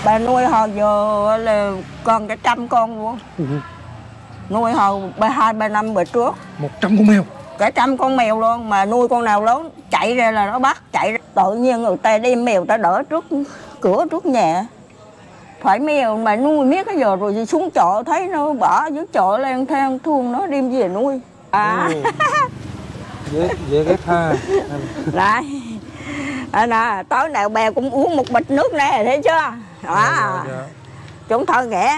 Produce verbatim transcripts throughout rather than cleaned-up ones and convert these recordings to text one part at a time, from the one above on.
Bà nuôi hồi giờ là còn cả trăm con luôn. Ừ. Nuôi hồi ba hai ba năm bữa trước. Một trăm con mèo. Cả trăm con mèo luôn, mà nuôi con nào lớn chạy ra là nó bắt, chạy ra. Tự nhiên người ta đem mèo ta đỡ trước cửa trước nhà. Phải mèo mà nuôi miết cái giờ rồi xuống chợ thấy nó bỏ dưới chợ lang thang thương nó đem về nuôi. À. Dễ dễ ghét ha. Đấy. À, nè, tối nào bè cũng uống một bịch nước nè, thấy chưa? Đó. Dạ, dạ. Chúng thôi ghẻ.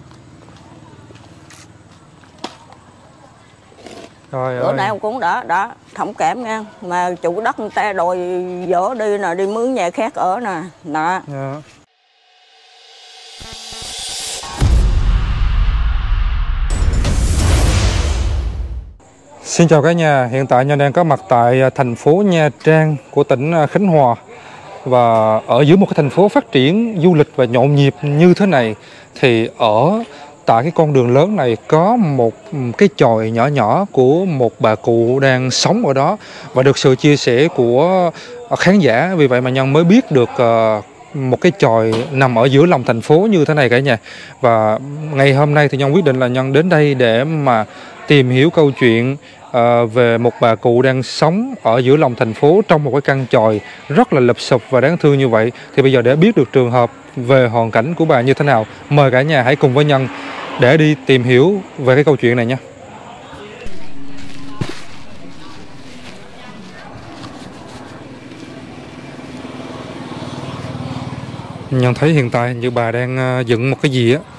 Trời bữa ơi. nào cũng đó, đó, thông cảm nha. Mà chủ đất người ta đòi dỡ đi nè, đi mướn nhà khác ở nè. Đó. Dạ. Xin chào cả nhà, hiện tại Nhân đang có mặt tại thành phố Nha Trang của tỉnh Khánh Hòa. Và ở giữa một cái thành phố phát triển du lịch và nhộn nhịp như thế này thì ở tại cái con đường lớn này có một cái chòi nhỏ nhỏ của một bà cụ đang sống ở đó. Và được sự chia sẻ của khán giả, vì vậy mà Nhân mới biết được một cái chòi nằm ở giữa lòng thành phố như thế này cả nhà. Và ngày hôm nay thì Nhân quyết định là Nhân đến đây để mà tìm hiểu câu chuyện À, về một bà cụ đang sống ở giữa lòng thành phố trong một cái căn chòi rất là lụp xụp và đáng thương như vậy. Thì bây giờ để biết được trường hợp về hoàn cảnh của bà như thế nào, mời cả nhà hãy cùng với Nhân để đi tìm hiểu về cái câu chuyện này nha. Nhân thấy hiện tại như bà đang dựng một cái gì á.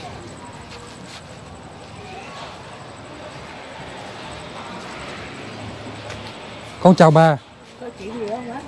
Con chào bà. Có chuyện gì không á?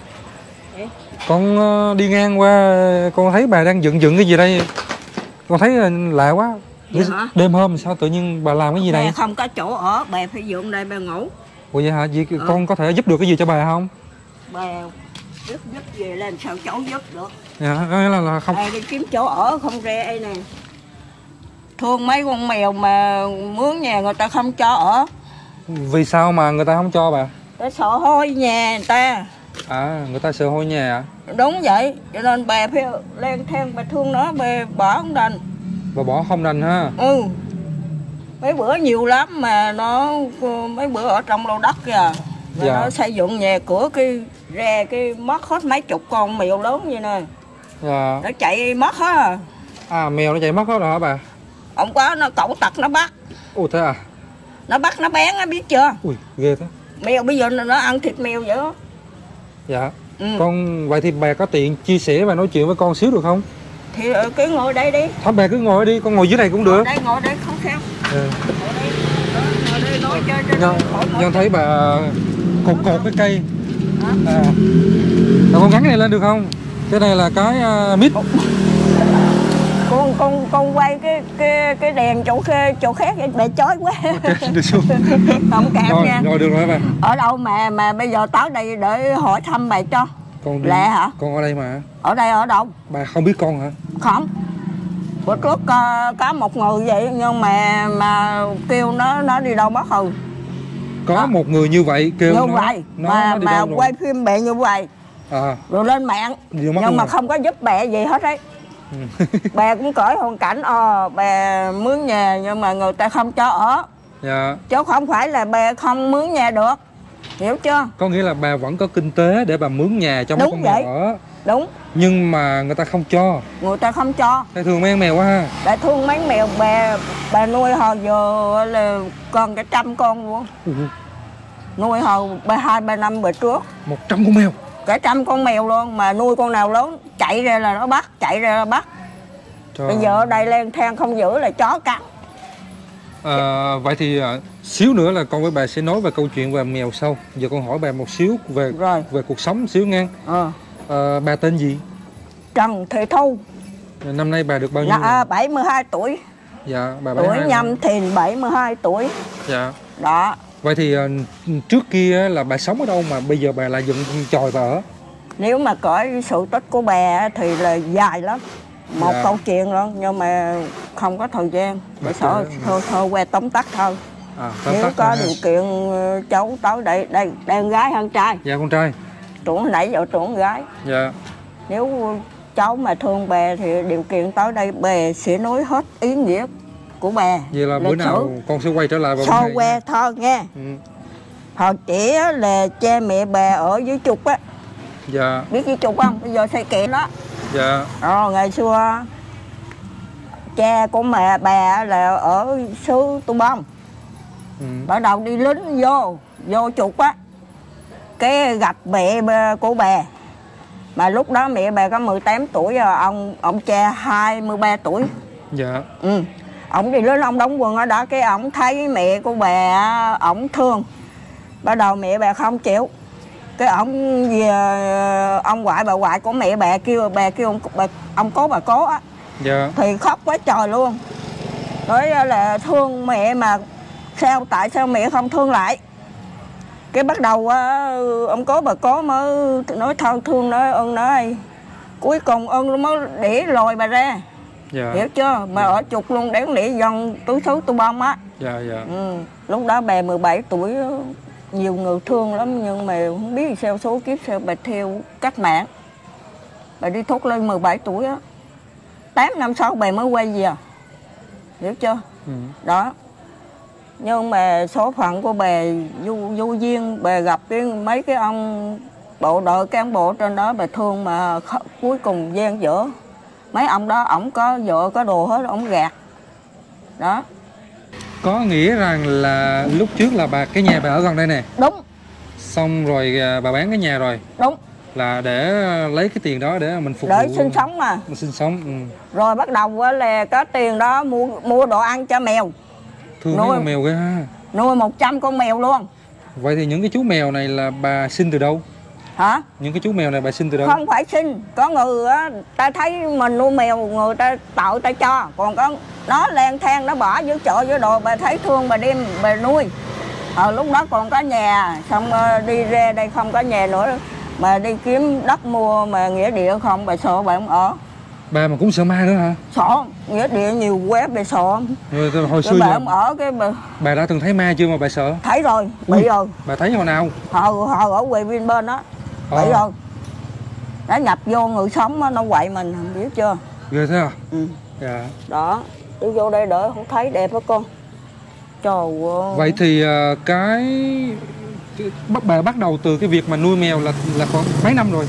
Con đi ngang qua, con thấy bà đang dựng dựng cái gì đây. Con thấy lạ quá. Hả? Đêm hôm sao tự nhiên bà làm cái gì đây? Bà không có chỗ ở, bà phải dựng đây bà ngủ. Ủa vậy hả? Vậy ừ. Con có thể giúp được cái gì cho bà không? Bà giúp giúp về lên sao cháu giúp được. Dạ, nghĩa là, là không. Ai đi kiếm chỗ ở không ra đây nè. Thương mấy con mèo mà mướn nhà người ta không cho ở. Vì sao mà người ta không cho bà? Ta sợ hôi nhà người ta. À, người ta sợ hôi nhà à? Đúng vậy, cho nên bà phải lên theo bà thương nó, bà bỏ không đành. Bà bỏ không đành ha? Ừ. Mấy bữa nhiều lắm mà nó, mấy bữa ở trong lô đất kìa. Dạ. Nó xây dựng nhà cửa cái ra cái mất hết mấy chục con mèo lớn vậy nè. Dạ. Nó chạy mất hết à. À, mèo nó chạy mất hết rồi hả bà? Không có, nó cẩu tật nó bắt. Ủa thế à? Nó bắt nó bén á, biết chưa? Ui, ghê thế. Mèo bây giờ nó ăn thịt mèo vậy đó. Dạ. Ừ. Con, vậy thì bà có tiện chia sẻ và nói chuyện với con xíu được không? Thì cứ ngồi đây đi. Thôi bà cứ ngồi đi, con ngồi dưới này cũng được. Ngồi đây, ngồi đây, không sao. Ừ. Ngồi đây, đó, ngồi đây nói chơi cho Nhân, Nhân thấy bà cột cột cái cây. Hả? À. Rồi con gắn cái này lên được không? Cái này là cái uh, mít. Con con con quay cái cái cái đèn chỗ khác chỗ khác vậy để chói quá. Okay, được xuống. Không kèm Rồi, nha. rồi được rồi bà. Ở đâu mà mà bây giờ tới đây để hỏi thăm bà cho. Con đi. Lẹ hả? Con ở đây mà. Ở đây ở đâu? Bà không biết con hả? Không. Bữa trước uh, có một người vậy nhưng mà mà kêu nó nó đi đâu mất rồi. Có đó. Một người như vậy kêu như nó, vậy nó, mà nó mà quay phim bè như vậy. À. Rồi lên mạng. Nhưng mà rồi. không có giúp bè gì hết đấy. Ừ. Bà cũng cởi hoàn cảnh ờ bà mướn nhà nhưng mà người ta không cho ở. Dạ. Chứ không phải là bà không mướn nhà được. Hiểu chưa? Có nghĩa là bà vẫn có kinh tế để bà mướn nhà cho mấy con mèo ở. Đúng. Nhưng mà người ta không cho. Người ta không cho. Bà thương mấy con mèo quá ha. Bà thương mấy mèo, bà bà nuôi hồi giờ là còn cả trăm con luôn. Ừ. Nuôi hồi ba hai ba năm bữa trước. Một trăm con mèo. Cả trăm con mèo luôn, mà nuôi con nào lớn chạy ra là nó bắt, chạy ra là bắt. Trời. Bây giờ ở đây lang thang không giữ là chó cắn. À, vậy thì à, xíu nữa là con với bà sẽ nói về câu chuyện về mèo sau. Giờ con hỏi bà một xíu về Rồi. về cuộc sống xíu nghe. Ờ. À, bà tên gì? Trần Thị Thu. Năm nay bà được bao nhiêu? Dạ, bảy mươi hai tuổi. Dạ, bà bảy mươi hai. Tuổi Nhâm Thìn bảy mươi hai tuổi. Dạ. Đó. Vậy thì uh, trước kia là bà sống ở đâu mà bây giờ bà lại dựng chòi bà ở? Nếu mà cõi sự tích của bà thì là dài lắm. Một dạ. câu chuyện luôn, nhưng mà không có thời gian. Để sợ thôi thôi qua tóm tắt thôi. À, nếu có điều kiện cháu tới đây, đây, đây con gái hơn trai. Dạ con trai. Tưởng nãy giờ tưởng gái. Dạ. Nếu cháu mà thương bè thì điều kiện tới đây bè sẽ nói hết ý nghĩa của bè. Vậy là bữa nào con sẽ quay trở lại vào sau que thôi nghe. Ừ. Hồi trẻ là cha mẹ bè ở dưới trục á. Dạ. Biết dưới trục không? Bây giờ xây kiện đó. Dạ. Ờ, ngày xưa cha của mẹ bè là ở xứ Tu Bông. Ừ. Bắt đầu đi lính vô, vô trục á. Cái gặp mẹ của bè. Mà lúc đó mẹ bè có mười tám tuổi rồi, ông ông cha hai mươi ba tuổi. Dạ. Ừ. Ông đi lính, ông đóng quân ở đó, cái ông thấy mẹ của bè, ổng thương. Bắt đầu mẹ bè không chịu. Cái ông về ông ngoại bà ngoại của mẹ bè kêu bè kêu ông, bà, ông cố bà cố á. Dạ. Thì khóc quá trời luôn. Nói là thương mẹ mà sao tại sao mẹ không thương lại. Cái bắt đầu ông cố bà cố mới nói thôi thương nói ơn nói. Cuối cùng ơn mới để lòi bà ra. Dạ. Hiểu chưa? Mà dạ. Ở trục luôn để để dân túi xứ Tu Bông á. Dạ dạ. Ừ. Lúc đó bè mười bảy tuổi, nhiều người thương lắm nhưng mà không biết sao số kiếp sao bà theo cách mạng. Bà đi thúc lên mười bảy tuổi á. tám năm sau bà mới quay về. Hiểu chưa? Ừ. Đó. Nhưng mà số phận của bà vô, vô duyên, bà gặp cái mấy cái ông bộ đội cán bộ trên đó bà thương mà cuối cùng gian dở. Mấy ông đó ổng có vợ có đồ hết, ổng gạt. Đó. Có nghĩa rằng là lúc trước là bà cái nhà bà ở gần đây nè. Đúng. Xong rồi bà bán cái nhà rồi. Đúng. Là để lấy cái tiền đó để mình phục để vụ. Để sinh sống mà. Mình sinh sống. Ừ. Rồi bắt đầu là có tiền đó mua mua đồ ăn cho mèo. Thương nuôi con mèo ghê ha. Nuôi một trăm con mèo luôn. Vậy thì những cái chú mèo này là bà sinh từ đâu? Hả? Những cái chú mèo này bà sinh từ đâu? Không phải sinh. Có người á, ta thấy mình nuôi mèo, người ta tạo ta cho. Còn có nó lang thang, nó bỏ dưới chợ dưới đồ, bà thấy thương bà đem bà nuôi. Ờ, lúc đó còn có nhà, xong đi ra đây không có nhà nữa. Mà đi kiếm đất mua mà nghĩa địa không, bà sợ bà không ở. Bà mà cũng sợ ma nữa hả? Sợ, nghĩa địa nhiều quá bà sợ. Rồi, hồi xưa bà là... không ở cái bà... Bà đã từng thấy ma chưa mà bà sợ? Thấy rồi, bị rồi. Bà thấy hồi nào? Hồi, hồi ở quê bên bên đó. Bị à. Rồi. Nó nhập vô người sống đó, nó quậy mình, không biết chưa? Ghê thế à? Ừ. Dạ. Đó, tôi vô đây đỡ không thấy đẹp hả con? Trời ơi. Vậy thì uh, cái... Bắt bà bắt đầu từ cái việc mà nuôi mèo là là khoảng mấy năm rồi?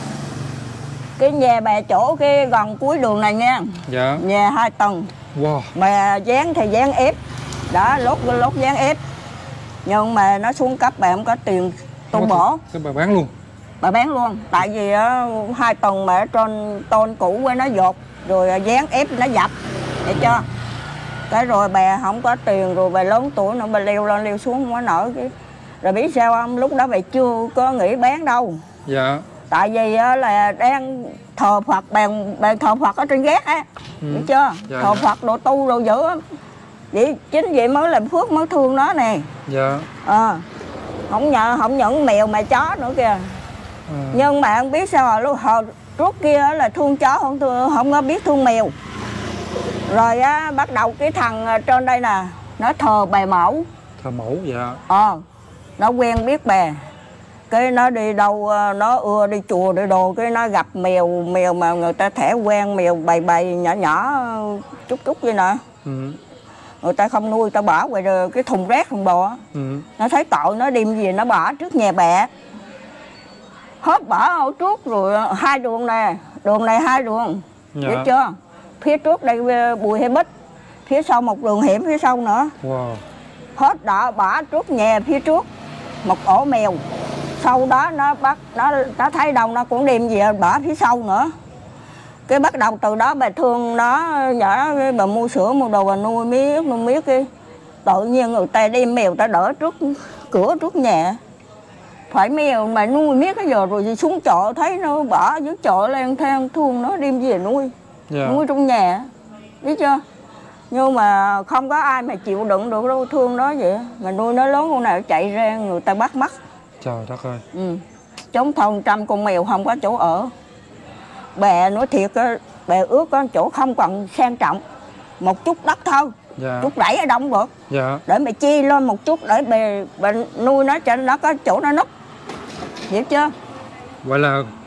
Cái nhà bà chỗ cái gần cuối đường này nha. Dạ. Nhà hai tầng. Wow. Mà dán thì dán ép. Đó, lốt lốt dán ép. Nhưng mà nó xuống cấp bà không có tiền tu bổ. Cái bà bán luôn? Bà bán luôn. Tại vì uh, hai tầng mà ở trên tôn cũ với nó dột. Rồi dán ép nó dập. Hiểu chưa? Cái rồi bà không có tiền rồi bà lớn tuổi nữa bà leo lên leo xuống không có nổi cái. Rồi biết sao không? Lúc đó bà chưa có nghĩ bán đâu. Dạ. Tại vì là đang thờ Phật, bàn, bàn thờ Phật ở trên gác á. Ừ. Hiểu chưa? Dạ, thờ dạ. Phật đồ tu đồ dữ á. Vậy chính vậy mới làm phước mới thương nó nè. Dạ. Ờ. À, không nhận không nhận mèo mà chó nữa kìa. À. Nhưng mà không biết sao rồi hồi trước kia là thương chó không thương, không có biết thương mèo. Rồi á bắt đầu cái thằng trên đây nè, nó thờ bà mẫu. Thờ mẫu dạ. Ờ. À, nó quen biết bà. Cái nó đi đâu nó ưa đi chùa đi đồ, cái nó gặp mèo mèo mà người ta thẻ quen mèo bầy bầy nhỏ nhỏ chút chút vậy nè. Ừ. Người ta không nuôi, ta bỏ ngoài cái thùng rác thùng bò. Ừ. Nó thấy tội nó đem gì nó bỏ trước nhà bà. Hết bỏ ở trước rồi hai đường nè, đường này hai đường. Dạ. Biết chưa? Phía trước đây Bùi Hay Bích, phía sau một đường hiểm phía sau nữa. Wow. Hết đó bỏ trước nhà phía trước một ổ mèo. Sau đó nó bắt nó nó thấy đâu nó cũng đem về bỏ phía sau nữa. Cái bắt đầu từ đó bà thương nó nhỏ, bà mua sữa mua đồ bà nuôi miết nuôi miết cái tự nhiên người ta đem mèo ta đỡ trước cửa trước nhà. Phải mèo mà nuôi miết cái giờ rồi xuống chợ thấy nó bỏ dưới chợ lang thang thương nó đem về nuôi. Yeah. Nuôi trong nhà. Biết chưa? Nhưng mà không có ai mà chịu đựng được đâu, thương nó vậy. Mà nuôi nó lớn con nào chạy ra người ta bắt mất. Trời đất ơi. Ừ. Chống thôn trăm con mèo không có chỗ ở. Bà nói thiệt, bà ước có chỗ không còn sang trọng. Một chút đất thôi. Dạ. Chút đẩy ở đông được. Dạ. Để bà chi lên một chút để bà, bà nuôi nó cho nó có chỗ nó núp. Hiểu chưa? Vậy là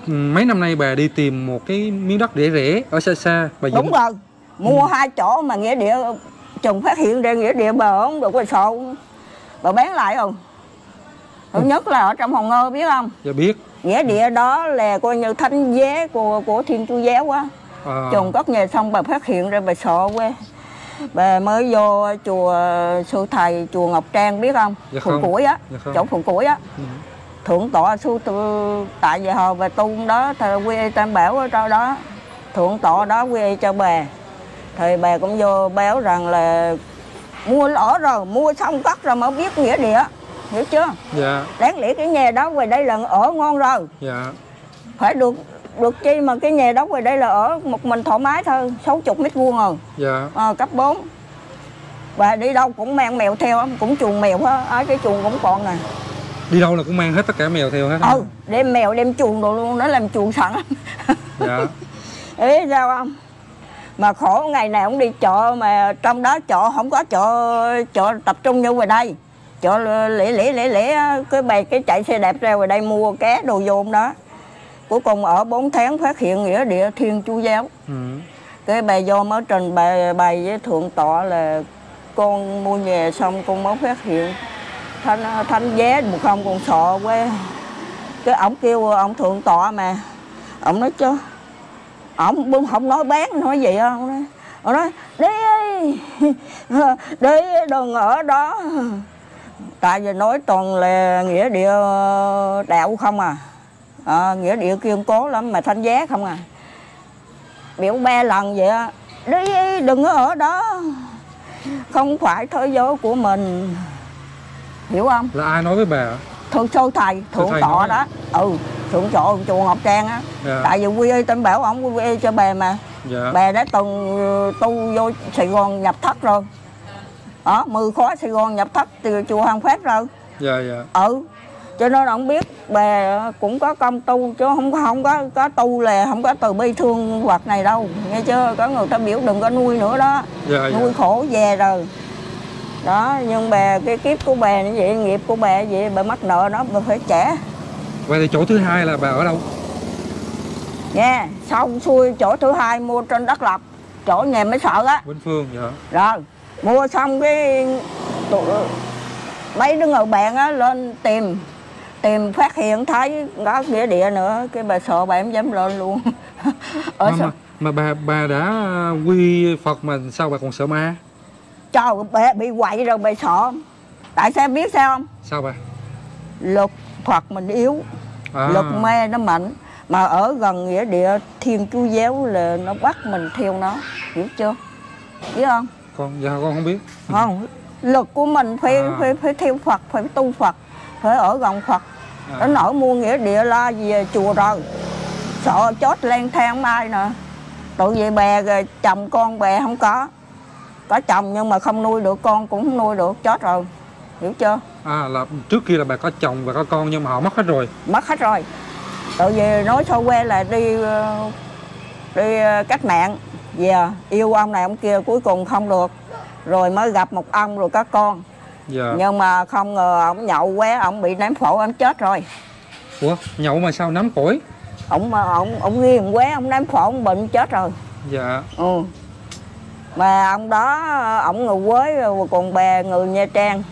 mấy năm nay bà đi tìm một cái miếng đất rẻ rẻ ở xa xa bà Đúng dựng... rồi, mua Ừ. hai chỗ mà nghĩa địa chồng phát hiện ra nghĩa địa bà không được bà sổ, bà bán lại không. Thứ Ừ. nhất là ở trong Hòn Ngơ biết không? Dạ biết. Nghĩa địa đó là coi như thánh giá của của Thiên Chúa giáo á. À. Chồng cất nhà xong bà phát hiện ra bà sợ quá. Bà mới vô chùa Sư Thầy, chùa Ngọc Trang biết không? Dạ Phường không. Củi á, Dạ không. chỗ Phường Củi á. Ừ. Thượng tọa sư tự, tại vì hồi bà tu đó thầy quy y Tam Bảo ở trong đó, thượng tọa đó quy y cho bà, thì bà cũng vô báo rằng là mua lỡ rồi, mua xong cất rồi mới biết nghĩa địa, hiểu chưa? Dạ. Đáng lẽ cái nhà đó về đây là ở ngon rồi, Dạ. phải được được chi mà cái nhà đó về đây là ở một mình thoải mái thôi, sáu mươi mét vuông rồi. Dạ. À, cấp bốn. Bà đi đâu cũng mang mèo theo, cũng chuồng mèo hết, ở cái chuồng cũng còn nè. Đi đâu là cũng mang hết tất cả mèo theo hết. Ừ, đem mèo đem chuồng đồ luôn, nó làm chuồng sẵn. Dạ. Ý sao không? Mà khổ ngày nào cũng đi chợ mà trong đó chợ không có chợ chợ tập trung như ngoài đây. Chợ lẻ lẻ lẻ lẻ cái bày cái chạy xe đẹp ra ngoài đây mua cá đồ vô đó. Cuối cùng ở bốn tháng phát hiện nghĩa địa Thiên Chúa giáo. Ừ. Cái bà vô mới trình bày bày với thượng tọa là con mua nhà xong con mới phát hiện thanh thanh vé một không còn sợ quá. Cái ổng kêu ông thượng tọa mà ổng nói chứ ổng không nói bán nói gì không, ổng nói đi đi đừng ở đó, tại vì nói toàn là nghĩa địa đạo không à, à nghĩa địa kiên cố lắm mà thanh giá không à, biểu ba lần vậy á, đi đừng ở đó, không phải thế giới của mình, hiểu không? Là ai nói với bà? Thượng sư thầy, thượng tọa đó, ừ, thượng tọa chùa Ngọc Trang á. Dạ. Tại vì quy y Tam Bảo ổng quy y cho bà mà. Dạ. Bà đã từng tu vô Sài Gòn nhập thất rồi. Đó, mười khóa Sài Gòn nhập thất từ chùa Hoàng Phát rồi. Dạ dạ. Ừ. Cho nên ông biết bà cũng có công tu chứ không có không có có tu là không có từ bi thương vật này đâu, nghe chưa? Có người ta biểu đừng có nuôi nữa đó. Dạ, nuôi dạ. khổ về rồi. Đó, nhưng bà cái kiếp của bà như vậy, nghiệp của bà vậy, bà mắc nợ nó bà phải trả. Vậy thì chỗ thứ hai là bà ở đâu? Nha, xong xuôi chỗ thứ hai mua trên đất lập, chỗ nhà mới sợ á. Vĩnh Phương, dạ. Rồi, mua xong cái tụi, mấy đứa người bạn á lên tìm, tìm phát hiện thấy có nghĩa địa nữa, cái bà sợ bà em dám lên luôn. Ở mà, mà, mà bà bà đã quy Phật mà sao bà còn sợ ma? Trời, bà bị quậy rồi bà sợ. Tại sao biết sao không? Sao bà? Lực Phật mình yếu, À. lực ma nó mạnh. Mà ở gần nghĩa địa Thiên Chúa giáo là nó bắt mình theo nó, hiểu chưa? Biết không? Con, dạ con không biết. Không, lực của mình phải À. phải phải theo Phật, phải tu Phật, phải ở gần Phật. À. Nó nổi mua nghĩa địa la về chùa rồi, sợ chót lang thang mai nè. Tự vậy bè rồi chồng con bè không có, có chồng nhưng mà không nuôi được con cũng không nuôi được, chót rồi, hiểu chưa? À là trước kia là bà có chồng và có con nhưng mà họ mất hết rồi. Mất hết rồi. Tự vì nói sâu quê là đi đi cách mạng về yêu ông này ông kia cuối cùng không được, rồi mới gặp một ông rồi có con. Dạ. Nhưng mà không ngờ ông nhậu quá, ông bị ném phổi, ông chết rồi. Ủa nhậu mà sao nắm phổi? Ông mà ông ông ghiền quá, ông ném phổi, ông bệnh chết rồi. Dạ. Ừ. Mà ông đó ông người Quế rồi còn bè người Nha Trang.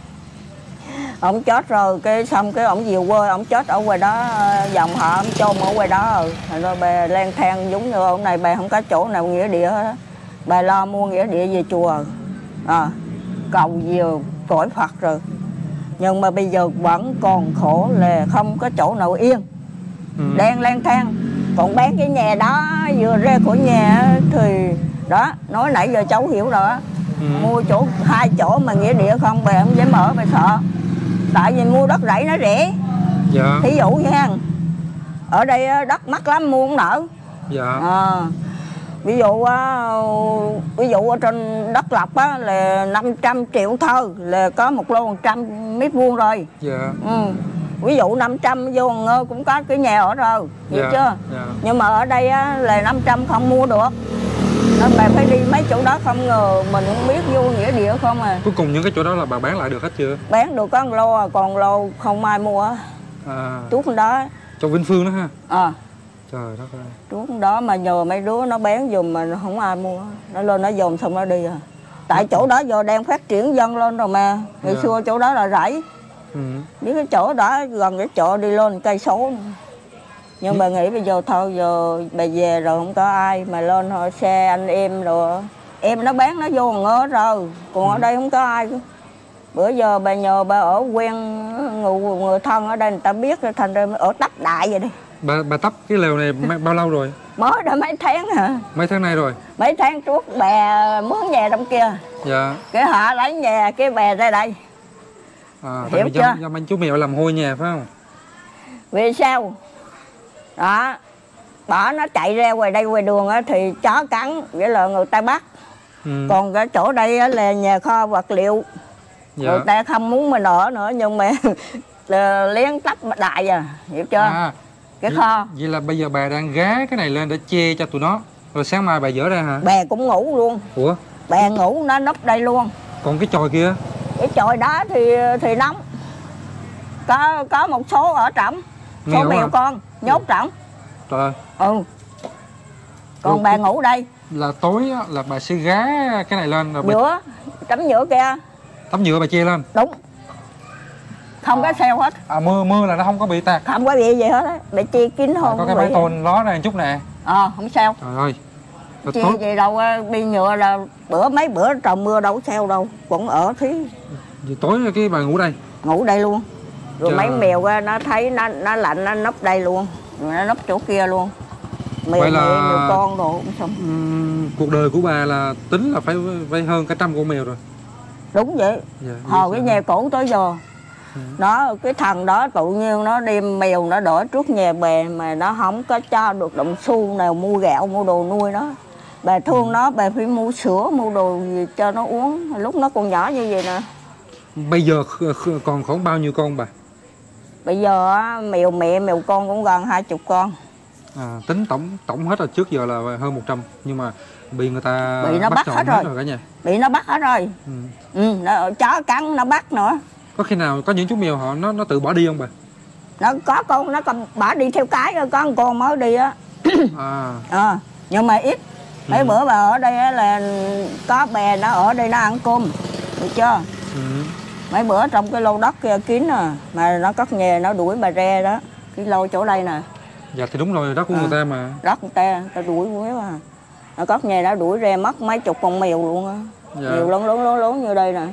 Ông chết rồi cái xong cái ông về quê, ông chết ở ngoài đó, dòng họ ông chôn ở ngoài đó rồi. Rồi bà lang thang giống như ông này, bà không có chỗ nào nghĩa địa hết. Bà lo mua nghĩa địa về chùa. À, cầu nhiều cõi Phật rồi. Nhưng mà bây giờ vẫn còn khổ là không có chỗ nào yên. Ừ. Đang lang thang. Còn bán cái nhà đó vừa ra khỏi nhà thì đó, nói nãy giờ cháu hiểu rồi á. Ừ. Mua chỗ hai chỗ mà nghĩa địa không, bà không dám ở, bà sợ. Tại vì mua đất rẫy nó rẻ. Dạ. Thí dụ nha, ở đây đất mắc lắm mua không nở. Dạ. À, ví dụ ví dụ ở trên đất lập á, là năm trăm triệu thơ là có một lô một trăm mét vuông rồi. Dạ. Ừ. Ví dụ năm trăm vô Ngơ cũng có cái nhà ở rồi, hiểu Dạ. chưa? Dạ. Nhưng mà ở đây á, là năm trăm không mua được. Nên bà phải đi mấy chỗ đó, không ngờ mình không biết vô nghĩa địa không à. Cuối cùng những cái chỗ đó là bà bán lại được hết chưa? Bán được có một lô, còn lô không ai mua á. À. Tuốt đó. Trong Vĩnh Phương đó ha. À, Trời đất ơi. Trước đó mà nhờ mấy đứa nó bán giùm mà không ai mua. Nó lên nó dồn xong nó đi à. Tại chỗ đó giờ đang phát triển dân lên rồi mà. Ngày yeah. xưa chỗ đó là rẫy. Ừ. Biết cái chỗ đó gần cái chợ đi lên cây số. Nhưng ừ. bà nghĩ bây giờ thôi, giờ bà về rồi không có ai mà lên họ xe anh em rồi. Em nó bán nó vô ngỡ rồi. Còn ừ. ở đây không có ai. Bữa giờ bà nhờ bà ở quen người, người thân ở đây người ta biết rồi, thành ra ở tấp đại vậy đi. Bà bà tấp cái lều này bao lâu rồi? Mới đã mấy tháng hả? Mấy tháng nay rồi? Mấy tháng trước bà mướn nhà trong kia. Dạ. Cái họ lấy nhà cái bè ra đây. À, hiểu chưa? Do anh chú Mèo làm hôi nhà phải không? Vì sao? Đó. Bỏ nó chạy ra ngoài đây ngoài đường á thì chó cắn, vậy là người ta bắt. Ừ. Còn cái chỗ đây á là nhà kho vật liệu. Dạ. Người ta không muốn mình ở nữa nhưng mà lén tấp đại à, hiểu chưa? À, cái vậy, kho. Vậy là bây giờ bà đang gá cái này lên để che cho tụi nó. Rồi sáng mai bà dỡ ra hả? Bà cũng ngủ luôn. Ủa? Bà ngủ nó núp đây luôn. Còn cái chòi kia? Cái chòi đó thì thì nóng. Có có một số ở trỏng. Số mèo à? Con nhốt trỏng. Trời ơi. Ừ. Còn rồi, bà ngủ đây. Là tối á, là bà sẽ gá cái này lên rồi bà... Nhựa, tấm nhựa kia. Tấm nhựa bà che lên. Đúng. Không có sao hết. À mưa mưa là nó không có bị tạt. Không có bị gì hết á, bị che kín à, hơn. Có cái bãi tôn ló ra một chút nè. Ờ, không sao. Trời ơi. Che gì đâu, đi nhựa là bữa mấy bữa trời mưa đâu có sao đâu, cũng ở thí. Vậy tối cái bà ngủ đây. Ngủ đây luôn. Rồi trời. Mấy mèo nó thấy nó nó lạnh nó núp đây luôn, rồi nó núp chỗ kia luôn. Mèo, vậy là mèo, mèo con đồ cũng xong. Um, cuộc đời của bà là tính là phải phải hơn cả trăm con mèo rồi. Đúng vậy. Dạ, hồi cái nhà cũ tới giờ. Ừ. Nó cái thằng đó tự nhiên nó đem mèo nó đỡ trước nhà bè mà nó không có cho được đồng xu nào mua gạo mua đồ nuôi nó. Bà thương ừ. nó, bà phải mua sữa mua đồ gì cho nó uống lúc nó còn nhỏ như vậy nè. Bây giờ còn khoảng bao nhiêu con bà? Bây giờ mèo mẹ mèo con cũng gần hai chục con. À, tính tổng tổng hết là trước giờ là hơn một trăm, nhưng mà bị người ta bị nó bắt, bắt hết, hết rồi. rồi cả nhà. Bị nó bắt hết rồi. Ừ. Ừ, nó, chó cắn nó bắt nữa. Có khi nào có những chú mèo họ nó nó tự bỏ đi không bà? Nó có con nó còn bỏ đi theo cái, có một con mới đi á. À. À, nhưng mà ít. Mấy ừ. bữa bà ở đây á là có bè nó ở đây nó ăn cơm, được chưa? Ừ. Mấy bữa trong cái lô đất kia kín à, mà nó cất nhà nó đuổi bà ra đó, cái lô chỗ đây nè. Dạ thì đúng rồi, đất của à, người ta mà. Đất người ta, ta đuổi quá mà. Nó cất nhà nó đuổi ra mất mấy chục con mèo luôn á. Dạ. Mèo lớn lớn lớn lớn như đây nè.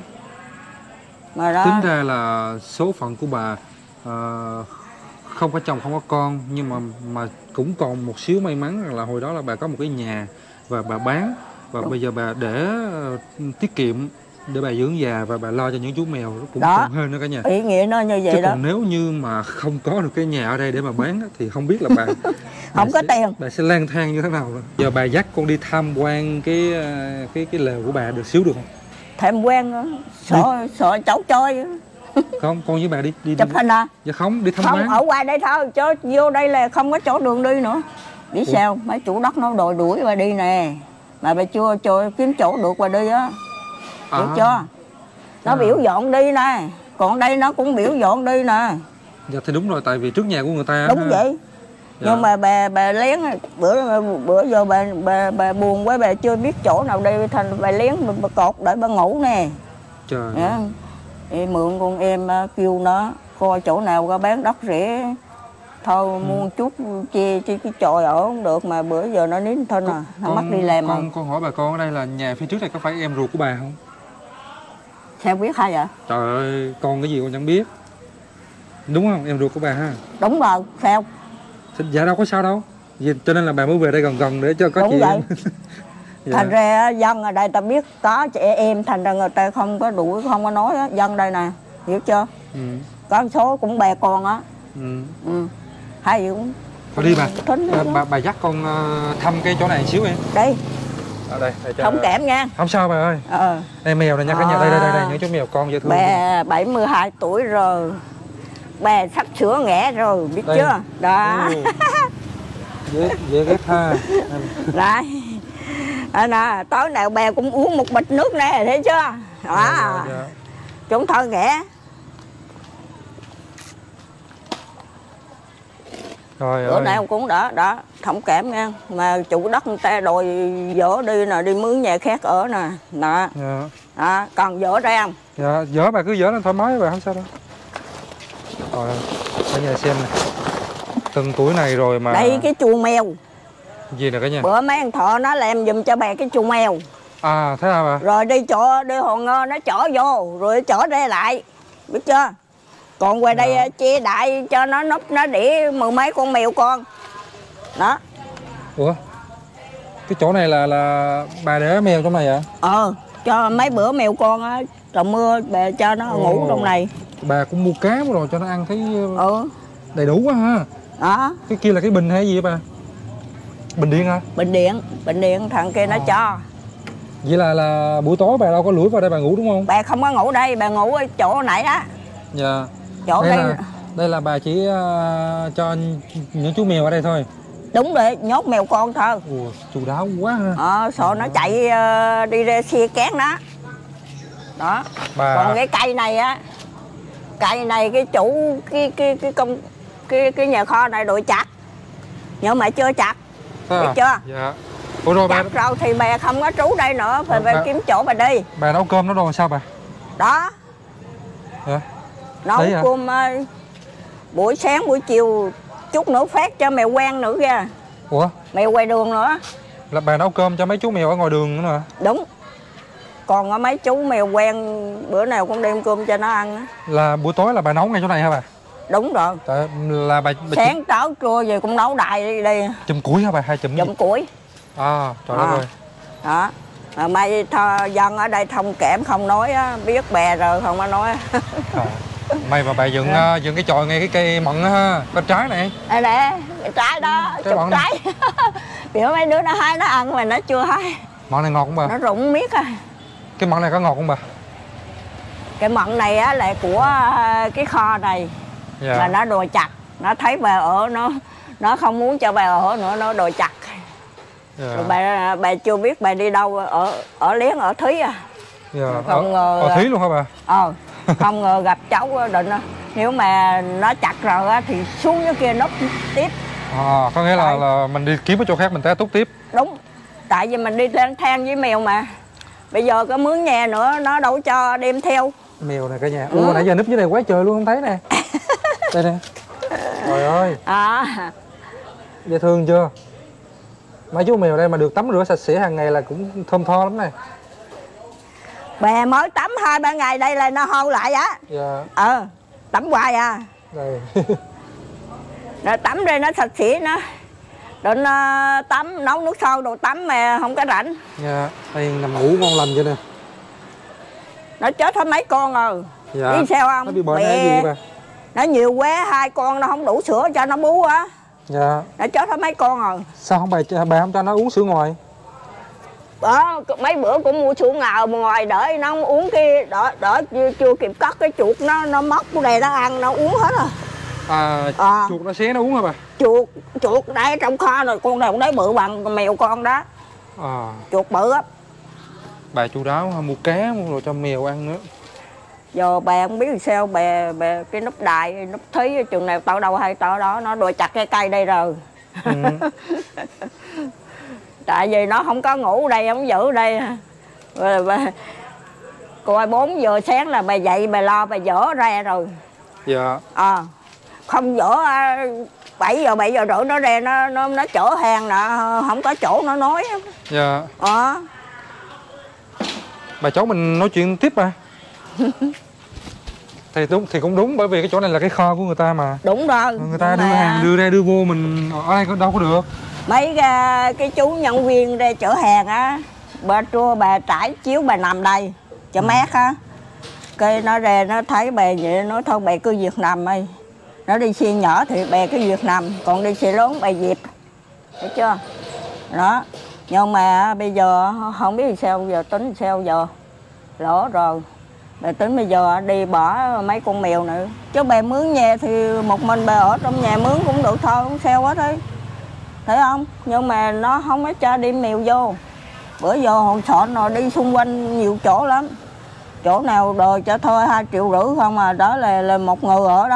Mà đó... tính ra là số phận của bà uh, không có chồng không có con, nhưng mà mà cũng còn một xíu may mắn là hồi đó là bà có một cái nhà và bà bán, và đúng. Bây giờ bà để uh, tiết kiệm để bà dưỡng già và bà lo cho những chú mèo cũng đó. Còn hơn nữa cả nhà. Ý nghĩa nó như vậy. Chứ đó. Còn nếu như mà không có được cái nhà ở đây để mà bán thì không biết là bà không bà có sẽ, tiền. Bà sẽ lang thang như thế nào rồi. Giờ bà dắt con đi tham quan cái cái cái lều của bà được xíu được không? Tham quan nữa. Sợ đi. Sợ cháu chơi. Không, con với bà đi đi chụp hình à? Dạ không, đi tham không, quan. Ở ngoài đây thôi, chứ vô đây là không có chỗ đường đi nữa. Biết Ủa? Sao? Mấy chủ đất nó đòi đuổi bà đi nè. Mà bà chưa cho kiếm chỗ được bà đi á. À. Hiểu chưa? Nó à. biểu dọn đi nè. Còn đây nó cũng biểu dọn đi nè. Dạ thì đúng rồi, tại vì trước nhà của người ta. Đúng ha. Vậy. Dạ. Nhưng mà bà bà lén bữa bữa giờ bà bà bà buồn quá, bà chưa biết chỗ nào đi thành bà lén bà, bà cột để bà ngủ nè. Trời. Dạ. Em mượn con em kêu nó coi chỗ nào có bán đất rẻ thôi, ừ. mua chút chia chi cái chòi ở không được, mà bữa giờ nó nín thân à, nó mất đi làm. Con con hỏi bà con ở đây là nhà phía trước này có phải em ruột của bà không? Sao biết hay vậy? Trời ơi, con cái gì con chẳng biết. Đúng không? Em ruột của bà ha? Đúng rồi, sao? Dạ đâu có sao đâu. Vì, cho nên là bà mới về đây gần gần để cho có đúng chị vậy. Dạ. Thành ra dân ở đây ta biết có trẻ em, thành ra người ta không có đuổi, không có nói á. Dân đây nè, hiểu chưa? Ừ. Có số cũng bè con á. Ừ. Ừ. Hay gì cũng thôi đi bà. À, bà bà dắt con uh, thăm cái chỗ này xíu em. Đi. Ở đây, đây cho... không kém nha. Không sao bà ơi. Ờ. Đây mèo này nha cả nhà, đây đây đây đây những chú mèo con dễ thương. Bà bảy mươi hai tuổi rồi. Bà sắp sửa nghẽ rồi, biết đây. Chưa? Đó. Ừ. dễ dễ ghét ha. Đây. À, nè, tối nào bà cũng uống một bịch nước nè, thấy chưa? Đó. Dạ, dạ. Chúng thôi nghẽ. Trời bữa ơi. nào cũng đó đó thông cảm nha, mà chủ đất người ta đòi dỡ đi nè, đi mướn nhà khác ở nè, nè. Dạ. À, còn dỡ ra không? Dạ, dỡ bà cứ dỡ lên thoải mái bà, không sao đâu. Rồi, cả nhà xem này. Từng tuổi này rồi mà. Đây cái chuồng mèo. Gì nè cả nhà? Bữa mấy thằng thợ nó làm giùm cho bà cái chuồng mèo. À, thế hả bà? Rồi đi chỗ, đi Hòn Ngơ nó chở vô, rồi chở ra lại. Biết chưa? Còn ngoài đây Dạ. chia đại cho nó núp, nó để mười mấy con mèo con. Đó. Ủa? Cái chỗ này là là bà để mèo trong này hả? Ờ, cho mấy bữa mèo con á, trời mưa bà cho nó Ồ. ngủ trong này. Bà cũng mua cá rồi cho nó ăn thấy Ừ. đầy đủ quá ha. Đó, Cái kia là cái bình hay gì vậy bà? Bình điện hả? bình điện, bình điện thằng kia nó Ờ. cho. Vậy là là buổi tối bà đâu có lủi vào đây bà ngủ đúng không? Bà không có ngủ đây, bà ngủ ở chỗ nãy đó. Dạ. Chỗ Đây đây. là, đây là bà chỉ uh, cho những chú mèo ở đây thôi. Đúng rồi, nhốt mèo con thôi. Ủa, chu đáo quá ha. Ờ, sợ nó chạy uh, đi ra xe cán đó. Đó. Bà... Còn cái cây này á, cây này cái chủ cái cái cái công cái cái nhà kho này đội chặt, nhưng mà chưa chặt, Thế biết à? chưa? Dạ. Ủa rồi bà... Chặt rồi thì bà không có trú đây nữa, phải Bà- bà kiếm chỗ bà đi. bà nấu cơm nấu đồ sao bà? Đó, Dạ. nấu Đấy à? cơm uh, buổi sáng buổi chiều chút nữa phát cho mèo quen nữa kìa, Ủa? mèo ngoài đường nữa. Là bà nấu cơm cho mấy chú mèo ở ngoài đường nữa hả? Đúng. Còn có mấy chú mèo quen bữa nào cũng đem cơm cho nó ăn á. Là buổi tối là bà nấu ngay chỗ này hả bà? Đúng rồi. Tại là bà, bà Sáng tối trưa về cũng nấu đại đi, đi. chùm củi hả bà? Hai chùm gì? Chụm củi. À, trời đất À. ơi. Đó. Mà mấy tho, dân ở đây thông cảm không nói á, biết bè rồi không có nói. À. May mà bà dựng uh, dựng cái chòi ngay cái cây mận á ha, có trái này. Đây nè, cái trái đó, Trái chụp mận này. trái. Biểu mấy đứa nó hái nó ăn mà nó chưa hái. Mận này ngọt không bà? Nó rụng miết à. Cái mận này có ngọt không bà? Cái mận này á là của ờ, cái kho này. Dạ. Mà nó đòi chặt, nó thấy bà ở nó nó không muốn cho bà ở nữa, nó đòi chặt. Dạ. Rồi bà bà chưa biết bà đi đâu, ở ở Liếng ở Thúy à. Dạ. Không ngờ Ở là- Thúy luôn hả bà? Ờ, không ngờ gặp cháu định á, nếu mà nó chặt rồi á thì xuống dưới kia núp tiếp. À, có nghĩa là, Tại- là mình đi kiếm ở chỗ khác mình té túc tiếp. Đúng, tại vì mình đi lang thang với mèo mà. Bây giờ có mướn nhà nữa nó đâu cho đem theo. Mèo này cả nhà. Ừ. Ủa nãy giờ núp dưới này quá trời luôn không thấy nè. Đây nè. Trời ơi, À, dễ thương chưa? Mấy chú mèo đây mà được tắm rửa sạch sẽ hàng ngày là cũng thơm tho lắm này. bà mới tắm hai ba ngày đây là nó hôi lại á. Dạ. Ờ, tắm hoài à. Đây. Nó tắm đây nó sạch sẽ nó. Định uh, tắm, nấu nước sôi đồ tắm mà không có rảnh. Dạ. Đây nằm ngủ ngon lành vậy nè. Nó chết hết mấy con rồi. Dạ. Biết sao không? Nó bị bệnh Mẹ- hay gì bà? Nó nhiều quá, hai con nó không đủ sữa cho nó bú á. Dạ. Nó chết hết mấy con rồi. Sao không bà bà không cho nó uống sữa ngoài? Đó, mấy bữa cũng mua sữa ngào ngoài đợi nó không uống kia, đỡ đỡ chưa, chưa kịp cắt cái chuột nó nó móc cái này nó ăn nó uống hết rồi. À, À. chuột nó xé nó uống hả bà? Chuột chuột đây trong kho rồi, con này con đấy bự bằng con mèo con đó, À, chuột bự á. bà chu đáo mua cá mua rồi cho mèo ăn nữa. Giờ bà không biết làm sao, bà bà cái nút đại nút thí chừng nào tao đâu hay tao đó, nó đòi chặt cái cây đây rồi. Ừ. Tại vì nó không có ngủ đây, không giữ đây. Rồi bà coi bốn giờ sáng là bà dậy bà lo bà dỡ ra rồi. Dạ. À, không dỡ bảy giờ bảy giờ rưỡi nó ra nó nó nó chở hàng nè, không có chỗ nó nói. Dạ. Ờ. Bà cháu mình nói chuyện tiếp bà. Thì đúng thì cũng đúng, bởi vì cái chỗ này là cái kho của người ta mà. Đúng rồi. Người ta đưa Mà hàng đưa ra đưa vô mình ở đây có đâu có được. mấy cái, cái chú nhân viên ra chở hàng á, bà trưa bà trải chiếu bà nằm đây cho Ừ. mát á. Cái nó ra nó thấy bà vậy nói thôi bà cứ việc nằm đi. Nó đi xe nhỏ thì bà cứ việc nằm, còn đi xe lớn bà dịp. Thấy chưa? Đó. Nhưng mà bây giờ không biết sao giờ tính sao giờ. Lỗ rồi. Bà tính bây giờ đi bỏ mấy con mèo nữa. Chứ bà mướn nhà thì một mình bà ở trong nhà mướn cũng được thôi, không sao hết đấy. Thấy không? Nhưng mà nó không có cho đi mèo vô. Bữa giờ hòn sọn rồi đi xung quanh nhiều chỗ lắm. Chỗ nào đòi cho thôi hai triệu rưỡi không à, đó là là một người ở đó. Ừ.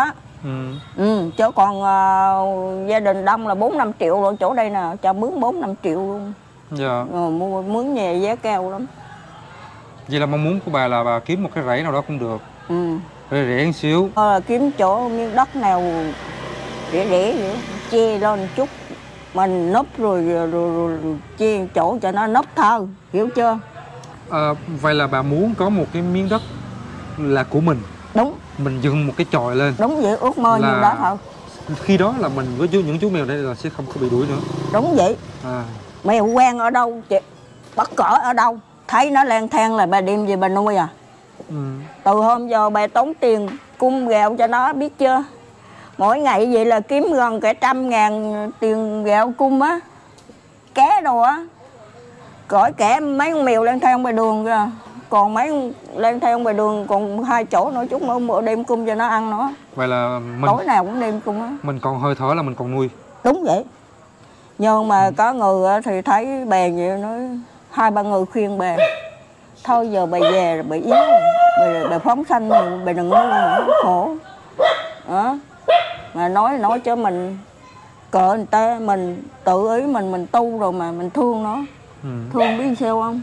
Ừ. Ừ, chứ còn uh, gia đình đông là bốn năm triệu rồi, chỗ đây nè cho mướn bốn năm triệu luôn. Dạ. Rồi mua mướn nhà giá cao lắm. Vậy là mong muốn của bà là bà kiếm một cái rẫy nào đó cũng được. Ừ. Rẻ rẻ một xíu. Thôi kiếm chỗ miếng đất nào rẻ rẻ vậy, che lên một chút, mình nấp rồi, rồi, rồi, rồi, rồi che chỗ cho nó nấp thơ, hiểu chưa? À, vậy là bà muốn có một cái miếng đất là của mình. Đúng. Mình dựng một cái chòi lên. Đúng vậy, ước mơ là... như đó thôi. Khi đó là mình với chú, những chú mèo đây là sẽ không có bị đuổi nữa. Đúng vậy. À. Mèo quen ở đâu, chị bắt cỡ ở đâu, thấy nó lang thang là bà đem về bà nuôi à. Ừ. Từ hôm giờ bà tốn tiền cung gạo cho nó, biết chưa? Mỗi ngày vậy là kiếm gần cả trăm ngàn tiền gạo cung á, cá đồ á. Cõi kẻ mấy con mèo lang thang ngoài đường kìa. Còn mấy lang thang ngoài đường còn hai chỗ nữa, chút nữa bữa đem cung cho nó ăn nữa. Vậy là mình tối nào cũng đem cung á. Mình còn hơi thở là mình còn nuôi. Đúng vậy. Nhưng mà ừ. có người thì thấy bè vậy, nói hai ba người khuyên bè thôi giờ bà về rồi bà yếu rồi, bà, bà phóng sanh rồi bà đừng nuôi nữa, khổ đó. Mà nói nói cho mình cỡ người ta, mình tự ý mình mình tu rồi mà mình thương nó. Ừ. Thương biết sao không?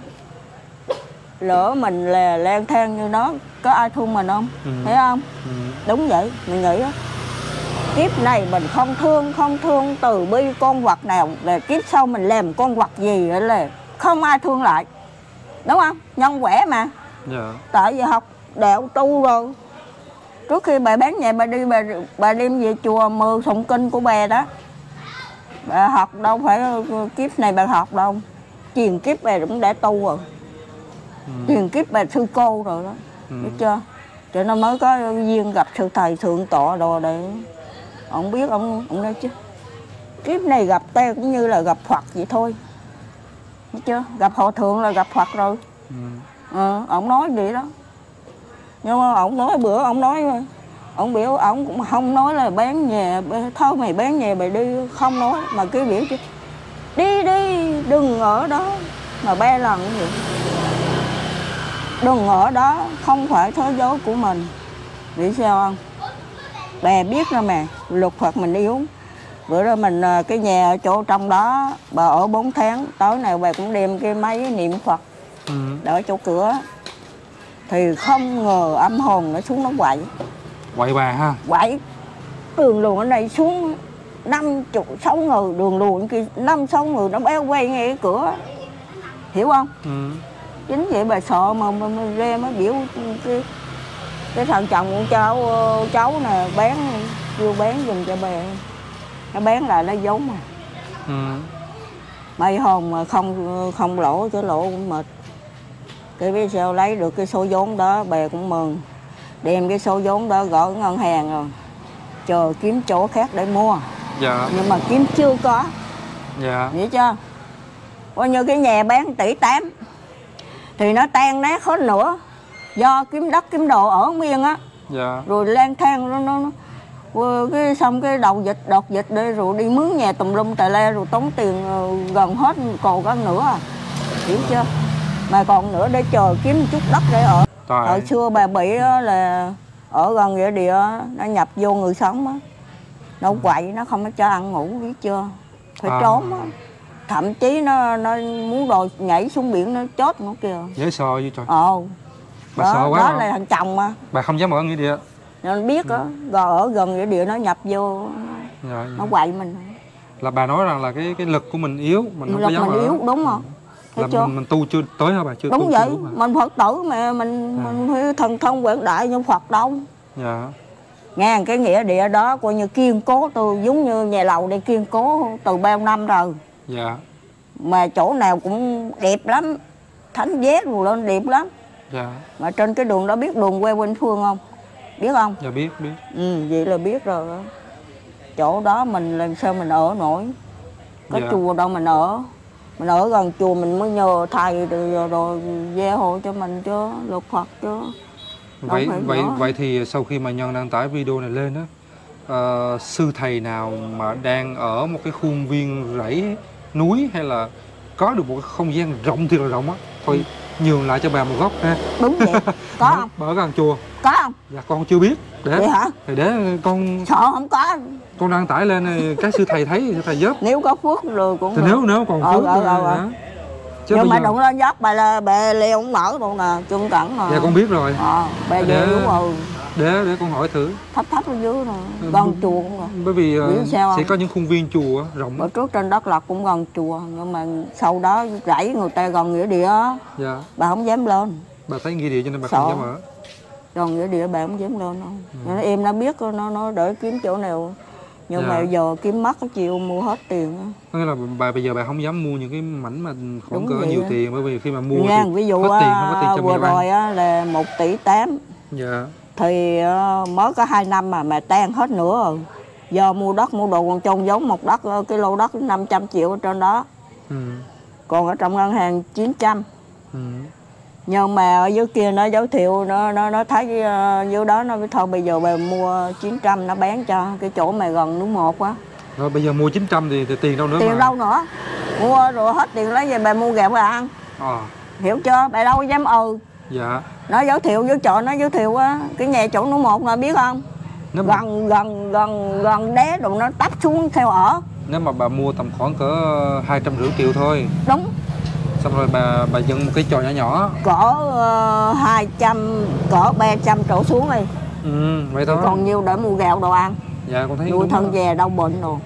Lỡ mình là lang thang như nó, có ai thương mình không? Ừ. Thấy không? Ừ. Đúng vậy, mình nghĩ đó. Kiếp này mình không thương, không thương từ bi con vật nào, là kiếp sau mình làm con vật gì nữa là không ai thương lại. Đúng không? Nhân quẻ mà. Dạ. Tại vì học đạo tu rồi. Trước khi bà bán nhà bà đi, bà, bà đem về chùa mười tụng kinh của bà đó. Bà học đâu phải kiếp này bà học đâu. Truyền kiếp bà cũng đã tu rồi. Ừ. Truyền kiếp bà sư cô rồi đó. Ừ. Biết chưa? Cho nên mới có duyên gặp sư thầy thượng tọa đồ để ông biết, ông ông nói chứ. Kiếp này gặp ta cũng như là gặp Phật vậy thôi. Biết chưa? Gặp họ thượng là gặp Phật rồi. Ừ. Ờ, ông nói vậy đó. Nhưng mà ông nói bữa ông nói ông biểu ông cũng không nói là bán nhà, thôi mày bán nhà mày đi, không nói mà cứ biểu chứ đi đi đừng ở đó, mà ba lần vậy. Đừng ở đó, không phải thế giới của mình. Biết sao không? Bà biết rồi mà, luật Phật mình yếu. Bữa đó mình cái nhà ở chỗ trong đó bà ở bốn tháng, tối nào bà cũng đem cái máy niệm Phật. Ừ. Đỡ chỗ cửa. Thì không ngờ âm hồn nó xuống nó quậy. Quậy bà ha? Quậy. Đường luồn ở đây xuống năm chục sáu người, đường luồn kia năm sáu người nó béo quay ngay cái cửa. Hiểu không? Ừ. Chính vậy bà sợ mà, mà, mà ra mới biểu cái, cái thằng chồng của cháu cháu nè bán vô bán giùm cho bà. Nó bán lại nó giống mà. Ừ. Mấy hôm mà không không lỗ chứ lỗ cũng mệt. Cái biết sao lấy được cái số vốn đó bà cũng mừng. Đem cái số vốn đó gửi ngân hàng rồi. Chờ kiếm chỗ khác để mua. Dạ. Nhưng mà kiếm chưa có. Dạ. Hiểu chưa? Coi như cái nhà bán tỷ tám. Thì nó tan nát hết nữa. Do kiếm đất kiếm đồ ở miên á. Dạ. Rồi lang thang nó, nó, nó cái xong cái đầu dịch đọt dịch đi rồi đi mướn nhà tùm lum tà le rồi tốn tiền gần hết còn có nữa à. Hiểu chưa? Mà còn nữa để chờ kiếm một chút đất để ở. Tại... Hồi xưa bà bị là ở gần nghĩa địa nó nhập vô người sống á. Nó quậy, nó không có cho ăn ngủ, biết chưa? Phải à. Trốn á. Thậm chí nó nó muốn rồi nhảy xuống biển nó chết nữa kìa. Dễ sợ vậy trời. Ồ. Bà đó, sợ quá. Đó hả? Là thằng chồng mà. Bà không dám ở nghĩa địa. Nó biết á, ừ. Ở gần nghĩa địa nó nhập vô. Dạ, nó quậy mình. Là bà nói rằng là cái cái lực của mình yếu, mình không lực có dám mình ở. yếu, đúng không? Ừ. Là mình, mình tu chưa tới hả bà? Chưa đúng tu vậy, chưa mình Phật tử mà mình à. Mình phải thần thông quảng đại như Phật đâu. Dạ. Nghe cái nghĩa địa đó coi như kiên cố, tôi giống như nhà lầu đây kiên cố từ bao năm rồi. Dạ. Mà chỗ nào cũng đẹp lắm, thánh vé rồi lên đẹp lắm. Dạ. Mà trên cái đường đó biết đường quê Quỳnh Phương không? Biết không? Dạ biết, biết. Ừ, vậy là biết rồi đó. Chỗ đó mình làm sao mình ở nổi. Có dạ. Chùa đâu mình ở. Mình ở gần chùa mình mới nhờ thầy rồi, rồi gia hộ cho mình chứ, luật Phật chứ. Vậy vậy vậy thì sau khi mà Nhân đăng tải video này lên á, uh, sư thầy nào mà đang ở một cái khuôn viên rẫy núi hay là có được một cái không gian rộng thì là rộng á, thôi ừ. nhường lại cho bà một góc ha. Đúng vậy. Có không? Ở gần chùa. Có không? Dạ con chưa biết. Để Vậy hả? thì để con Sợ không có. con đăng tải lên này, các sư thầy thấy thầy giúp. Nếu có phước rồi cũng Thì được. nếu nếu còn Ờ, phước ờ, thì ờ, ờ. hả? Chứ Nhưng bây mà giờ đụng lên dốc bà là bè leo không mở luôn nè, chung cẩn nè. dạ con biết rồi. Ờ, bè Để- về đúng rồi. Để để con hỏi thử. Thấp thấp ở dưới nè, gần chùa cũng rồi. Bởi vì ờ, Biết sao sẽ không? có những khuôn viên chùa á, rộng. Ở trước trên đất lộc cũng gần chùa, nhưng mà sau đó rẫy người ta gần nghĩa địa á, Dạ. bà không dám lên. Bà thấy nghĩa địa cho nên bà Sợ. không dám ở. Gần nghĩa địa bà không dám lên đâu. Ừ. Nó em nó biết nó nó để kiếm chỗ nào. Nhưng Dạ. mà giờ kiếm mất cái chiều mua hết tiền á. Có nghĩa là bà bây giờ bà không dám mua những cái mảnh mà khoảng Đúng cỡ vậy nhiều á. tiền, bởi vì khi mà mua Nha, thì ví dụ hết tiền không có tiền á, cho vừa mèo ăn. rồi á, là một tỷ tám. Dạ. Thì ờ, mới có hai năm mà mà tan hết nữa rồi. Giờ mua đất mua đồ còn trông giống một đất ờ, cái lô đất năm trăm triệu ở trên đó. Ừ. Còn ở trong ngân hàng chín trăm. Ừ. Nhưng mà ở dưới kia nó giới thiệu nó nó nó thấy uh, dưới đó nó thôi bây giờ bà mua chín trăm nó bán cho cái chỗ mà gần núi một á. Rồi bây giờ mua chín trăm thì, thì tiền đâu nữa Tiền mà. đâu nữa. Mua rồi hết tiền lấy về bà mua gạo bà ăn. Ờ. Hiểu chưa? Bà đâu dám ừ. Dạ. Nó giới thiệu với chợ nó giới thiệu á cái nhà chỗ núi một là biết không? Nếu mà, Gần gần gần gần đé rồi nó tấp xuống theo ở. nếu mà bà mua tầm khoảng cỡ hai trăm rưỡi triệu thôi. Đúng. Xong rồi bà bà dựng một cái trò nhỏ nhỏ. Cỡ uh, hai trăm, cỡ ba trăm trổ xuống đi. Ừ, vậy thôi. Còn nhiều để mua gạo đồ ăn. Dạ con thấy Nuôi đúng thân đó. về đâu bệnh rồi.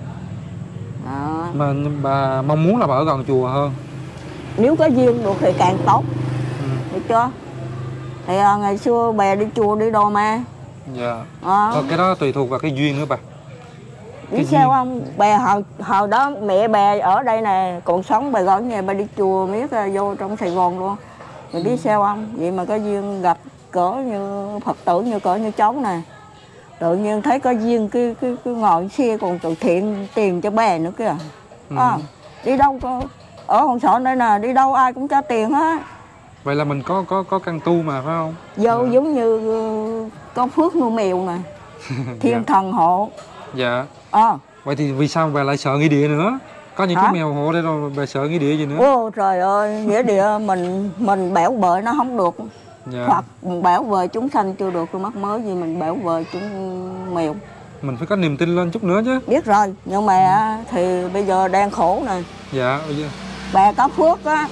Đó. Mà bà mong muốn là bà ở gần chùa hơn. Nếu có duyên được thì càng tốt. Ừ. Được chưa? Thì à, ngày xưa bè đi chùa đi đồ mà. Dạ. À, Ờ, cái đó tùy thuộc vào cái duyên nữa bà. biết cái sao duyên. không? Bè hồi, hồi đó mẹ bè ở đây nè, còn sống bè gọi nhà bà đi chùa miết à, vô trong Sài Gòn luôn. Mày biết sao không? Vậy mà có duyên gặp cỡ như Phật tử như cỡ như cháu nè. Tự nhiên thấy có duyên cái cái, cái ngồi xe còn từ thiện tiền cho bè nữa kìa. Ừ. À, đi đâu có ở Hòn Sọn đây nè, đi đâu ai cũng cho tiền hết. Vậy là mình có có có căn tu mà phải không? Vô Dạ. giống như uh, có phước nuôi mèo nè, thiên Dạ. thần hộ. Dạ. Ờ. Vậy thì vì sao bà lại sợ nghĩa địa nữa? Có những Hả? cái mèo hộ đây rồi bà sợ nghĩa địa gì nữa? Ô trời ơi, nghĩa địa mình mình bảo vệ nó không được. Dạ. Hoặc bảo vệ chúng sanh chưa được, tôi mắc mới gì mình bảo vệ chúng mèo. Mình phải có niềm tin lên chút nữa chứ. Biết rồi, nhưng mà thì bây giờ đang khổ nè. Dạ. Bây giờ. Bà có phước á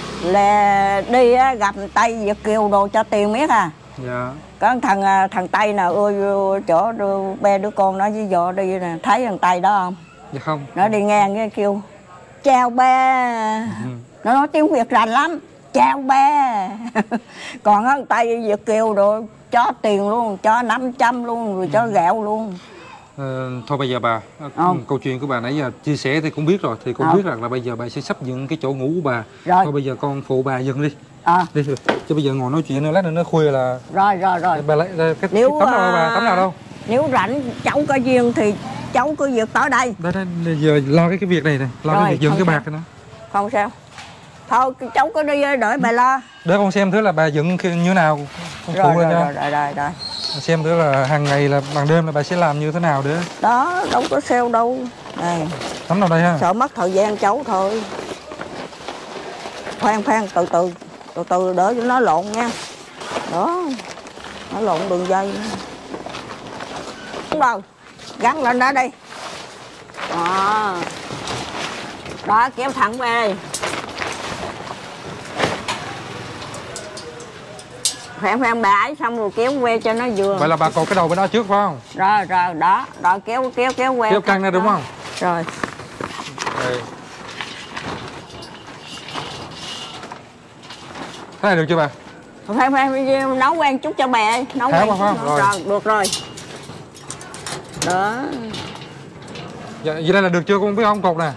là đi á, gặp Tây Việt Kiều đồ cho tiền biết à. Dạ. Có thằng thằng Tây nào ơi chỗ ba đứa con nó với vợ đi nè, thấy thằng Tây đó không? Dạ không. Nó đi ngang cái kêu chào ba. Ừ. Nó nói tiếng Việt rành lắm, chào ba. Còn á thằng Tây Việt Kiều rồi cho tiền luôn, cho năm trăm luôn, rồi cho gạo luôn. Ờ, thôi bây giờ bà, Ờ. câu chuyện của bà nãy giờ chia sẻ thì cũng biết rồi. Thì cũng Ờ. biết rằng là bây giờ bà sẽ sắp dựng cái chỗ ngủ của bà. Rồi. Thôi bây giờ con phụ bà dựng đi. À, Đi rồi. Chứ bây giờ ngồi nói chuyện nữa, lát nữa nó khuya là rồi rồi rồi. bà lấy cái, cái Nếu tấm nào đâu bà, à, tấm nào đâu. Nếu rảnh cháu có duyên thì cháu cứ việc tới đây. Đây đây, giờ lo cái cái việc này này, lo Rồi, cái việc dựng không cái sao. bạc này nữa. Không sao. Thôi cháu cứ đi đợi bà lo. Để con xem thử là bà dựng như thế nào, con Rồi phụ rồi, lên rồi cho. rồi rồi rồi. Xem thử là hàng ngày là bằng đêm là bà sẽ làm như thế nào để. Đó, đâu có sale đâu. Này, Tấm nào đây ha. sợ mất thời gian cháu thôi. Khoan khoan, từ từ, từ từ đỡ cho nó lộn nha. Đó, nó lộn đường dây. Đúng rồi, gắn lên đó đi. Đó, đó kéo thẳng về. Khoan khoan bà ấy xong rồi kéo que cho nó vừa. Vậy là bà cột cái đầu bên đó trước phải không? Rồi rồi, đó, đó kéo kéo kéo que. Kéo căng ra đúng không? Rồi. Đây. Thế này được chưa bà? Phải phải nấu quen chút cho bà ơi, nấu Tháo quen qua chút không? nữa. Rồi. Rồi, được rồi. Đó. Dạ, vậy đây là được chưa con không biết không cột nè.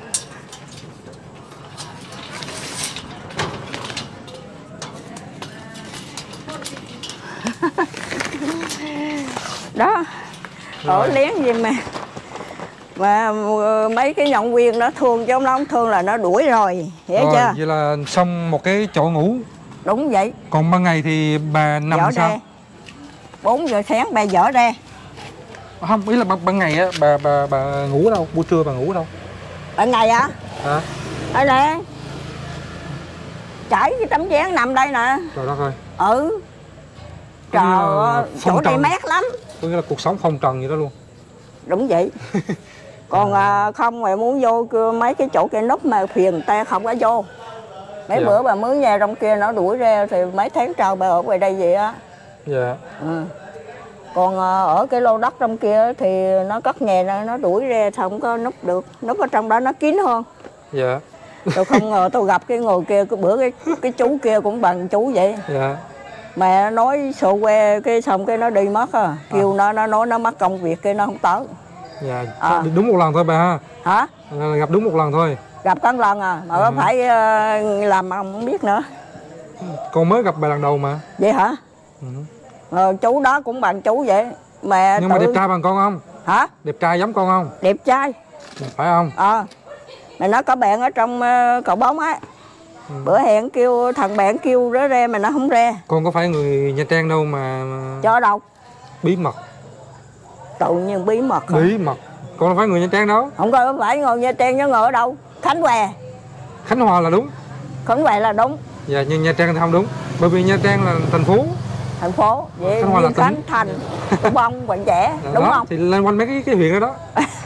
Đó. Ở Rồi. liếng gì mà. Mà mấy cái nhận viên nó thương chứ nó không thương là nó đuổi rồi, hiểu Rồi, chưa? vậy là xong một cái chỗ ngủ. Đúng vậy. Còn ban ngày thì bà nằm Dở sao? ra. bốn giờ sáng bà dở ra. Không, ý là ban, ban ngày á bà bà bà ngủ ở đâu? Buổi trưa bà ngủ ở đâu? Ở ngày á? Hả? Ở đây. Trải cái tấm dáng nằm đây nè. Trời đất ơi. Ừ. Trời ơi, chỗ đây mát lắm. Có nghĩa là cuộc sống phong trần vậy đó luôn. Đúng vậy. Còn à, không mà muốn vô mấy cái chỗ cây núp mà phiền người ta không có vô. Mấy dạ. bữa bà mới nhà trong kia nó đuổi ra thì mấy tháng trâu bà ở ngoài đây vậy á. Dạ. Ừ. Còn à, ở cái lô đất trong kia thì nó cất nhà nó, nó đuổi ra thì không có núp được. Núp ở trong đó nó kín hơn. Dạ. Tôi không ngờ tôi gặp cái người kia, cái bữa cái cái chú kia cũng bằng chú vậy. Dạ. Mẹ nói sổ que cái xong cái nó đi mất à. Kêu à. nó nó nói nó mất công việc cái nó không tới. Dạ. À. Đúng một lần thôi bà ha. Hả? À, gặp đúng một lần thôi. Gặp có một lần à, mà à. phải uh, làm mà không biết nữa. Con mới gặp bà lần đầu mà. Vậy hả? Ừ. Ờ, chú đó cũng bằng chú vậy. Mà nhưng tự... mà đẹp trai bằng con không? Hả? Đẹp trai giống con không? Đẹp trai. Phải không? Ờ. À. Mà nó có bạn ở trong uh, cậu bóng á. Ừ. Bữa hẹn kêu thằng bạn kêu nó ra mà nó không ra. Con có phải người Nha Trang đâu mà, mà... Cho đâu? Bí mật. Tự nhiên bí mật hả? Bí mật. Con đâu phải người Nha Trang đâu. Không có phải người Nha Trang, nó ngồi ở đâu? Khánh Hòa. Khánh Hòa là đúng. Khánh Hòa là đúng. Dạ, nhưng Nha Trang thì không đúng. Bởi vì Nha Trang là thành phố. Thành phố. Vậy Khánh Hòa là Khánh, Thành, Củ Bông, Quảng Trẻ, dạ, đúng đó, không? thì lên quanh mấy cái, cái huyện đó đó.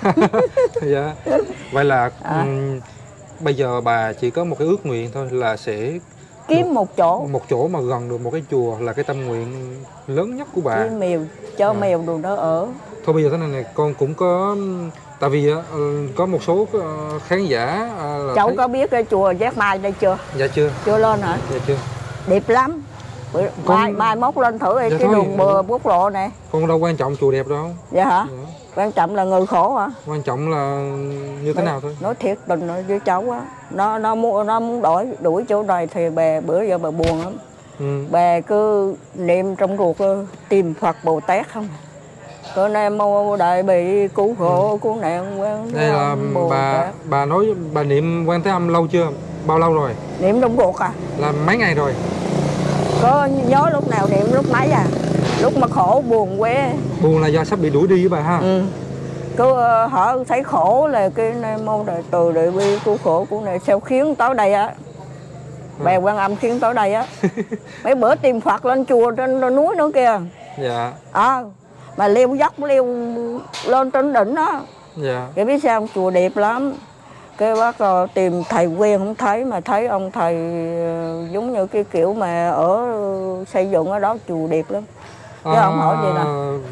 Dạ. Vậy là à. um, bây giờ bà chỉ có một cái ước nguyện thôi là sẽ kiếm một, một chỗ một chỗ mà gần được một cái chùa là cái tâm nguyện lớn nhất của bà. Cái mèo cho à. mèo đồ đó ở. Thôi bây giờ thế này này, con cũng có tại vì uh, có một số uh, khán giả uh, là cháu thấy... có biết cái chùa Giác Mai đây chưa? Dạ chưa. Chưa lên hả? Dạ chưa. Đẹp lắm. Con... mai mai mốt lên thử đi, dạ cái thôi, đường bờ quốc lộ này. Con đâu quan trọng chùa đẹp đâu. Dạ hả? Dạ. Quan trọng là người khổ hả? Quan trọng là như thế nói, nào thôi. Nói thiệt tình với cháu á, nó nó muốn nó muốn đổi đuổi chỗ này thì bà bữa giờ bà buồn lắm. Ừ. Bà cứ niệm trong ruột tìm Phật Bồ Tát không. Cỡ này mô đại bị cứu khổ ừ. cứu nạn quan. Đây là Bồ bà Tát. Bà nói bà niệm Quan Thế Âm lâu chưa? Bao lâu rồi? Niệm trong ruột à? Là mấy ngày rồi? Có nhớ lúc nào niệm lúc mấy à? Lúc mà khổ buồn quá. Buồn là do sắp bị đuổi đi với bà ha? Ừ. Cứ uh, họ thấy khổ là cái môn đại từ đại bi cứu khổ của này sao khiến tới đây á. Bà Quan Âm khiến tới đây á. Mấy bữa tìm Phật lên chùa trên núi nữa kìa. Dạ. À, mà leo dốc leo lên trên đỉnh đó. Dạ. Cái biết sao chùa đẹp lắm. Cái bác uh, tìm thầy quen không thấy mà thấy ông thầy uh, giống như cái kiểu mà ở uh, xây dựng ở đó chùa đẹp lắm. Chứ à, không hỏi gì nè.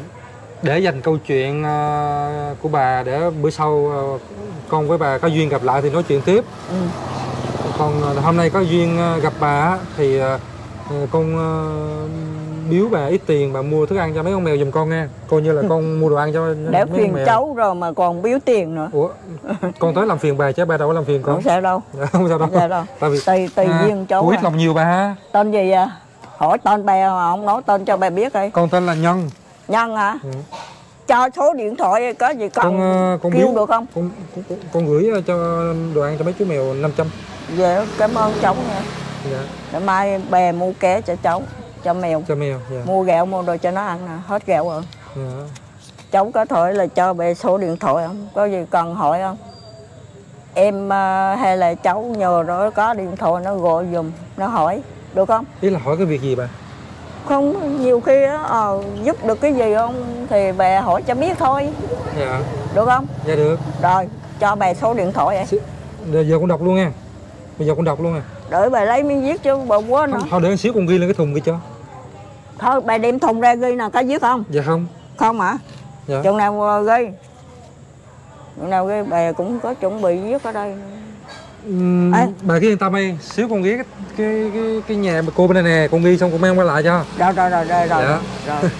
Để dành câu chuyện uh, của bà để bữa sau uh, con với bà có duyên gặp lại thì nói chuyện tiếp. Ừ. Còn uh, hôm nay có duyên uh, gặp bà thì uh, con uh, biếu bà ít tiền bà mua thức ăn cho mấy con mèo giùm con nha. Coi như là con mua đồ ăn cho để phiền cháu rồi mà còn biếu tiền nữa. Ủa, con tới làm phiền bà chứ bà đâu có làm phiền con. Không sao đâu. Không sao đâu. Không sao đâu. Tại vì tùy tùy à, duyên cháu. Ít à. Lòng nhiều bà ha. Tên gì vậy? Hỏi tên bà mà không nói tên cho bà biết đi. Con tên là Nhân. Nhân hả? Ừ. Cho số điện thoại có gì con, con, con kêu biếu, được không? Con, con, con, con gửi cho đồ ăn cho mấy chú mèo năm trăm. Dạ cảm ơn cháu nha. Dạ. Để mai bè mua ké cho cháu. Cho mèo. Cho mèo, dạ. Mua gạo mua đồ cho nó ăn nè, hết gạo rồi. Dạ. Cháu có thể là cho bé số điện thoại không? Có gì cần hỏi không? Em uh, hay là cháu nhờ rồi có điện thoại nó gọi giùm, nó hỏi, được không? Ý là hỏi cái việc gì bà? Không, nhiều khi á, uh, giúp được cái gì không thì bà hỏi cho biết thôi. Dạ. Được không? Dạ được. Rồi, cho bà số điện thoại vậy. Bây giờ con đọc luôn nha. Bây giờ con đọc luôn nè. Đợi bà lấy miếng viết chứ bà quên nữa. Thôi để một xíu con ghi lên cái thùng kia cho. Thôi bà đem thùng ra ghi nào có viết không? Dạ không. Không hả? Dạ. Chừng nào ghi. Chừng nào ghi bà cũng có chuẩn bị viết ở đây. Uhm, bà cứ yên tâm đi, xíu con ghi cái cái cái, cái nhà cô bên đây nè, con ghi xong con mang qua lại cho. Rồi rồi rồi rồi rồi. Dạ. Rồi.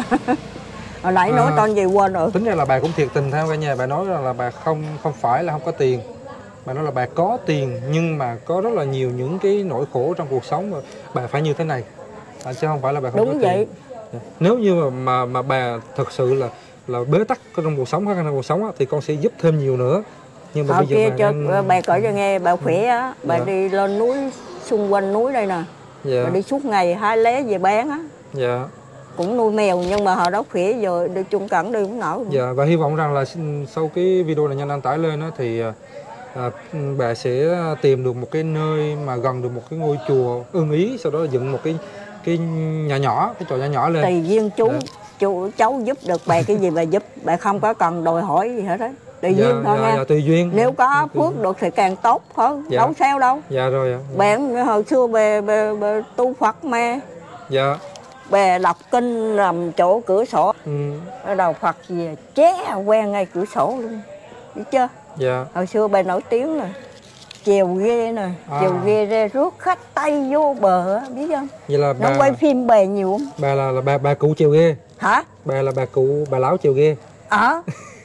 Hồi nãy nói à, tên gì quên rồi. Tính ra là bà cũng thiệt tình theo cả nhà, bà nói rằng là bà không không phải là không có tiền. Bà nói là bà có tiền nhưng mà có rất là nhiều những cái nỗi khổ trong cuộc sống mà bà phải như thế này. À, chứ không phải là bà không đúng có vậy. Tiền. Nếu như mà mà, mà bà thật sự là là bế tắc trong cuộc sống, khó khăn trong cuộc sống á, thì con sẽ giúp thêm nhiều nữa. Nhưng mà Hồi bây giờ kia bà, cho, đang... bà kể cho nghe, bà khỏe á, bà dạ. đi lên núi, xung quanh núi đây nè. Dạ. Bà đi suốt ngày hái lé về bán á. Dạ. Cũng nuôi mèo nhưng mà hồi đó khỏe rồi đi chung cẳng đi cũng nổi. Dạ, và hy vọng rằng là sau cái video này nhanh đăng tải lên á thì à, bà sẽ tìm được một cái nơi mà gần được một cái ngôi chùa ưng ý, sau đó dựng một cái cái nhỏ nhỏ, cái chậu nhỏ nhỏ lên. Tùy duyên chú, Dạ. chú cháu giúp được bà cái gì bà giúp, bà không có cần đòi hỏi gì hết á. Tùy Dạ, duyên thôi dạ, nha. dạ, tùy duyên. Nếu có Tùy phước duyên. được thì càng tốt thôi, Dạ. đâu sao đâu. Dạ rồi ạ. Dạ. Bạn hồi xưa bà, bà, bà tu Phật mà, Dạ. bà đọc kinh nằm chỗ cửa sổ, Ừ. ở đầu Phật gì ché quen ngay cửa sổ luôn, biết chưa? Dạ. Hồi xưa bà nổi tiếng nè, chèo ghe nè, À. chèo ghe ra rước khách Tây vô bờ á, biết không? Vậy là Nó bà quay phim bà nhiều không? bà là, là bà bà cụ chèo ghe. Hả? Bà là bà cụ bà lão chèo ghe. Ờ.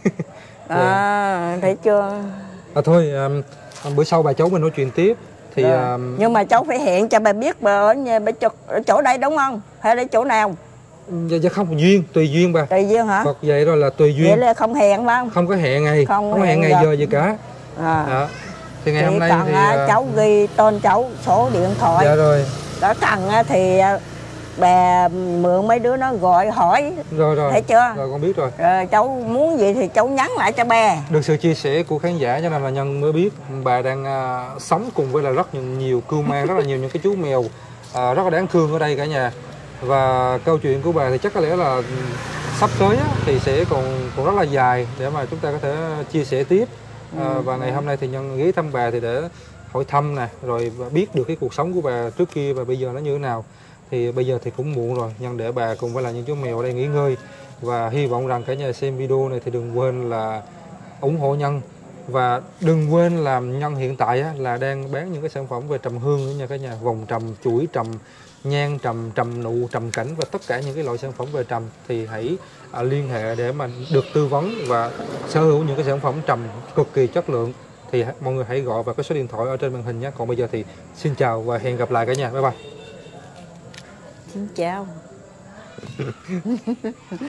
À, thấy chưa? À thôi, à, bữa sau bà cháu mình nói chuyện tiếp thì Rồi. à, Nhưng mà cháu phải hẹn cho bà biết bà ở nhà bà chỗ, ở chỗ đây đúng không? Hay là chỗ nào? dạ, dạ không duyên, tùy duyên bà. Tùy duyên hả? Phật vậy rồi là tùy Vậy duyên. là không hẹn phải không? Không có hẹn ngày, Không không, có hẹn hẹn ngày giờ. giờ gì cả. À. Đó. Thì ngày Chỉ hôm nay cần thì à, à, cháu ghi tên cháu, số điện thoại. dạ rồi. Đã cần à, thì à, bà mượn mấy đứa nó gọi hỏi, Rồi rồi. thấy chưa? Rồi con biết rồi. Rồi cháu muốn gì thì cháu nhắn lại cho bà. Được sự chia sẻ của khán giả cho nên là Nhân mới biết bà đang à, sống cùng với là rất nhiều, nhiều cưu mang, rất là nhiều những cái chú mèo à, rất là đáng thương ở đây cả nhà. Và câu chuyện của bà thì chắc có lẽ là ừ, sắp tới á, thì sẽ còn còn rất là dài để mà chúng ta có thể chia sẻ tiếp. À, và ngày hôm nay thì Nhân ghé thăm bà thì để hỏi thăm nè, rồi biết được cái cuộc sống của bà trước kia và bây giờ nó như thế nào. Thì bây giờ thì cũng muộn rồi, Nhân để bà cùng với là những chú mèo ở đây nghỉ ngơi. Và hy vọng rằng cả nhà xem video này thì đừng quên là ủng hộ Nhân. Và đừng quên là Nhân hiện tại á, là đang bán những cái sản phẩm về trầm hương nữa nha cả nhà. Vòng trầm, chuỗi trầm, nhang trầm, trầm nụ, trầm cảnh và tất cả những cái loại sản phẩm về trầm thì hãy à, liên hệ để mà được tư vấn và sở hữu những cái sản phẩm trầm cực kỳ chất lượng. Thì mọi người hãy gọi vào cái số điện thoại ở trên màn hình nhé. Còn bây giờ thì xin chào và hẹn gặp lại cả nhà. Bye bye. Xin chào.